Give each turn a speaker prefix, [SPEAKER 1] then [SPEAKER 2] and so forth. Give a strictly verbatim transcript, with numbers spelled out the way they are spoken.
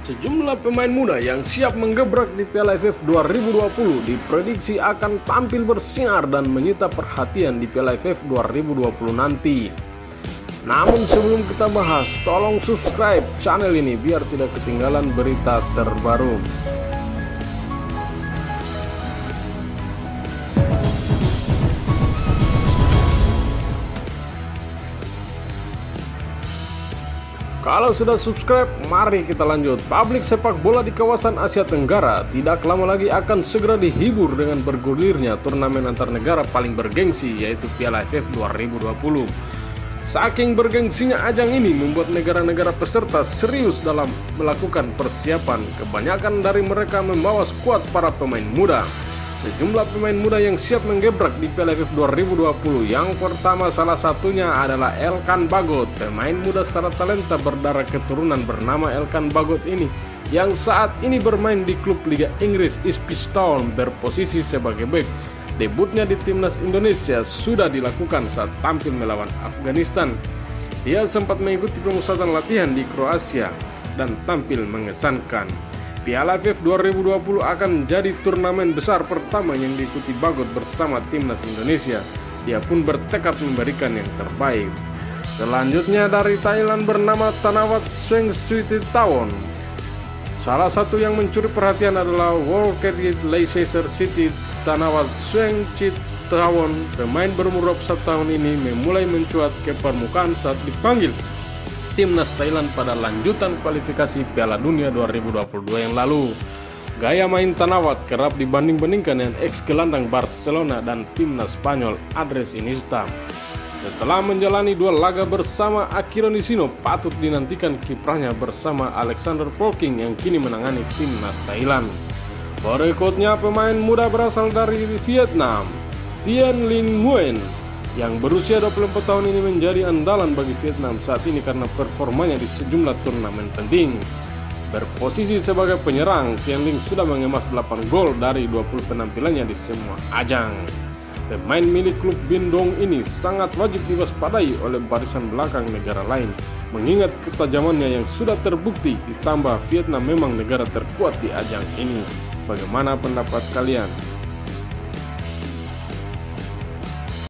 [SPEAKER 1] Sejumlah pemain muda yang siap menggebrak di Piala A F F dua ribu dua puluh diprediksi akan tampil bersinar dan menyita perhatian di Piala A F F dua ribu dua puluh nanti. Namun sebelum kita bahas, tolong subscribe channel ini biar tidak ketinggalan berita terbaru. Kalau sudah subscribe, mari kita lanjut. Publik sepak bola di kawasan Asia Tenggara tidak lama lagi akan segera dihibur dengan bergulirnya turnamen antar negara paling bergengsi, yaitu Piala A F F dua ribu dua puluh. Saking bergengsinya ajang ini membuat negara-negara peserta serius dalam melakukan persiapan. Kebanyakan dari mereka membawa skuad para pemain muda. Sejumlah pemain muda yang siap menggebrak di Piala A F F dua ribu dua puluh. Yang pertama salah satunya adalah Elkan Bagot. Pemain muda secara talenta berdarah keturunan bernama Elkan Bagot ini yang saat ini bermain di klub Liga Inggris Ipswich Town berposisi sebagai bek. Debutnya di timnas Indonesia sudah dilakukan saat tampil melawan Afghanistan. Dia sempat mengikuti pemusatan latihan di Kroasia dan tampil mengesankan. Piala A F F dua ribu dua puluh akan jadi turnamen besar pertama yang diikuti Bagot bersama timnas Indonesia. Dia pun bertekad memberikan yang terbaik. Selanjutnya dari Thailand bernama Thanawat Suengchitthawon. Salah satu yang mencuri perhatian adalah Wolverhampton Leicester City. Thanawat Suengchitthawon, pemain berumur dua puluh satu tahun ini, memulai mencuat ke permukaan saat dipanggil timnas Thailand pada lanjutan kualifikasi Piala Dunia dua ribu dua puluh dua yang lalu. Gaya main Thanawat kerap dibanding-bandingkan dengan ex-gelandang Barcelona dan timnas Spanyol Andres Iniesta. Setelah menjalani dua laga bersama Akira Nishino, patut dinantikan kiprahnya bersama Alexander Polking yang kini menangani timnas Thailand. Berikutnya pemain muda berasal dari Vietnam, Tien Linh Nguyen, yang berusia dua puluh empat tahun ini menjadi andalan bagi Vietnam saat ini karena performanya di sejumlah turnamen penting. Berposisi sebagai penyerang, Tien Linh sudah mengemas delapan gol dari dua puluh penampilannya di semua ajang. Pemain milik klub Bindong ini sangat wajib diwaspadai oleh barisan belakang negara lain, mengingat ketajamannya yang sudah terbukti, ditambah Vietnam memang negara terkuat di ajang ini. Bagaimana pendapat kalian?